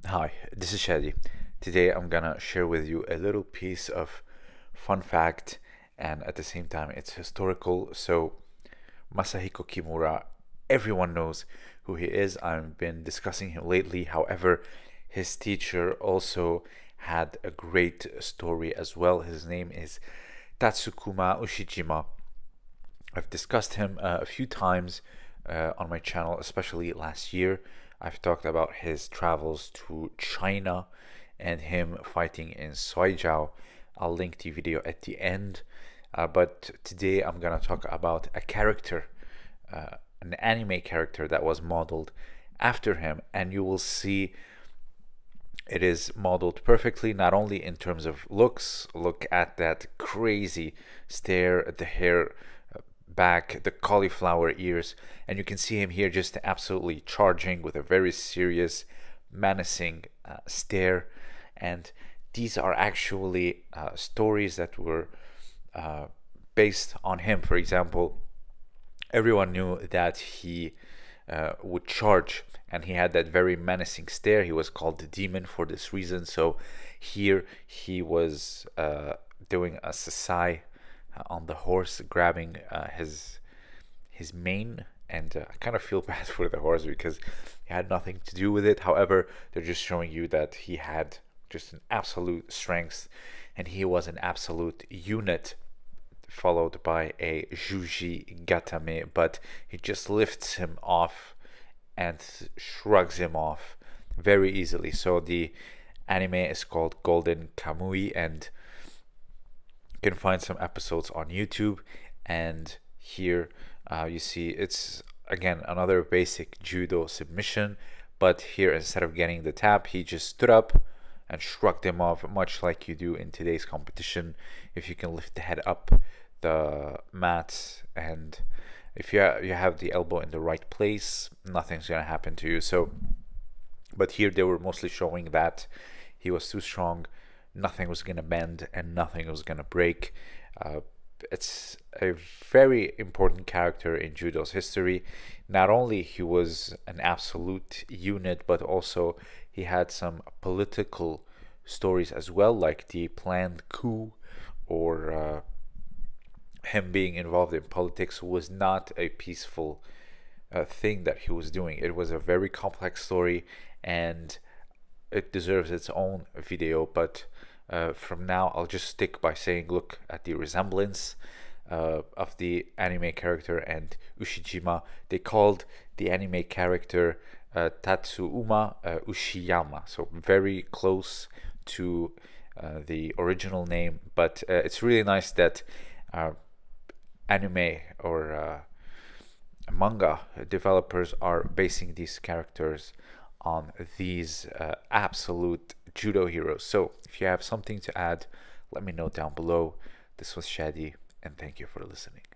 Hi, this is Shadi. Today I'm gonna share with you a little piece of fun fact, and at the same time it's historical. So Masahiko Kimura, everyone knows who he is. I've been discussing him lately. However, his teacher also had a great story as well. His name is Tatsuuma Ushiyama. I've discussed him a few times on my channel, especially last year. I've talked about his travels to China and him fighting in Suijiao. I'll link the video at the end. But today I'm gonna talk about a character, an anime character that was modeled after him, and you will see it is modeled perfectly, not only in terms of looks. Look at that crazy stare, at the hair back, the cauliflower ears, and you can see him here just absolutely charging with a very serious, menacing stare. And these are actually stories that were based on him. For example, everyone knew that he would charge, and he had that very menacing stare. He was called the demon for this reason. So here he was doing a sasai on the horse, grabbing his mane, and I kind of feel bad for the horse because he had nothing to do with it. However, they're just showing you that he had just an absolute strength, and he was an absolute unit, followed by a juji gatame, but he just lifts him off and shrugs him off very easily. So the anime is called Golden Kamuy, and you can find some episodes on YouTube. And here you see it's again another basic judo submission, but here instead of getting the tap, he just stood up and shrugged him off, much like you do in today's competition. If you can lift the head up the mat, and if you have the elbow in the right place, nothing's gonna happen to you. So but here they were mostly showing that he was too strong, nothing was gonna bend and nothing was gonna break. It's a very important character in judo's history. Not only he was an absolute unit, but also he had some political stories as well, like the planned coup, or him being involved in politics was not a peaceful thing that he was doing. It was a very complex story, and it deserves its own video. But from now I'll just stick by saying look at the resemblance of the anime character and Ushijima. They called the anime character Tatsuuma Ushiyama, so very close to the original name. But it's really nice that anime or manga developers are basing these characters on these absolute judo heroes. So if you have something to add, let me know down below. This was Shadi, and thank you for listening.